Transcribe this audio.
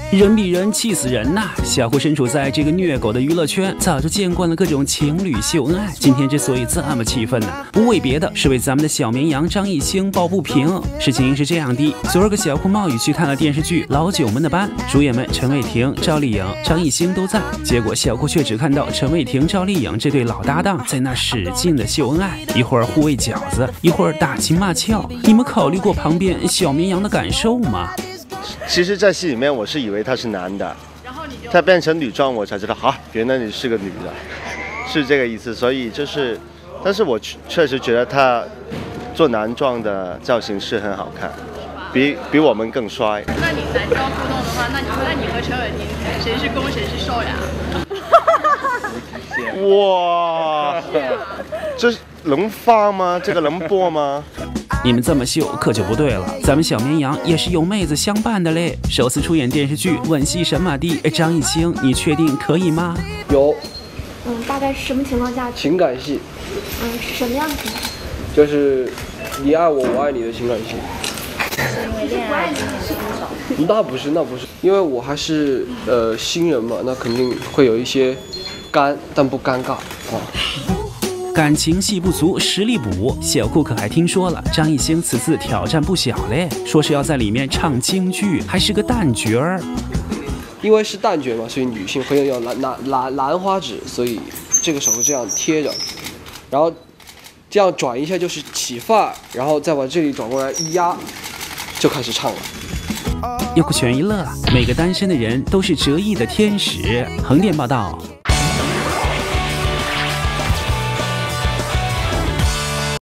人比人气死人呐！小酷身处在这个虐狗的娱乐圈，早就见惯了各种情侣秀恩爱。今天之所以这么气愤呢，不为别的，是为咱们的小绵羊张艺兴抱不平。事情是这样的，昨儿个小酷冒雨去看了电视剧《老九门的班》，主演们陈伟霆、赵丽颖、张艺兴都在。结果小酷却只看到陈伟霆、赵丽颖这对老搭档在那使劲的秀恩爱，一会儿互喂饺子，一会儿打情骂俏。你们考虑过旁边小绵羊的感受吗？ 其实，在戏里面我是以为他是男的，他变成女装我才知道，原来你是个女的，是这个意思。所以就是，但是我确实觉得他做男装的造型是很好看，比我们更帅。 那你男装互动的话，那你和陈伟霆谁是攻谁是受呀？ 哇，这能发吗？这个能播吗？ 你们这么秀可就不对了，咱们小绵羊也是有妹子相伴的嘞。首次出演电视剧《吻戏神马地》，张艺兴，你确定可以吗？ 有。 大概是什么情况下？ 情感戏。 是什么样的情感？ 就是你爱我，我爱你的情感戏。 是因为恋爱分手？ 那不是，因为我还是新人嘛，那肯定会有一些干，但不尴尬啊。 感情戏不足，实力补。小酷可还听说了，张艺兴此次挑战不小嘞，说是要在里面唱京剧，还是个旦角儿。 因为是旦角嘛，所以女性会用兰花指，所以这个手是这样贴着，然后这样转一下就是起范儿，然后再把这里转过来一压，就开始唱了。 优酷全娱乐，每个单身的人都是折翼的天使。横店报道。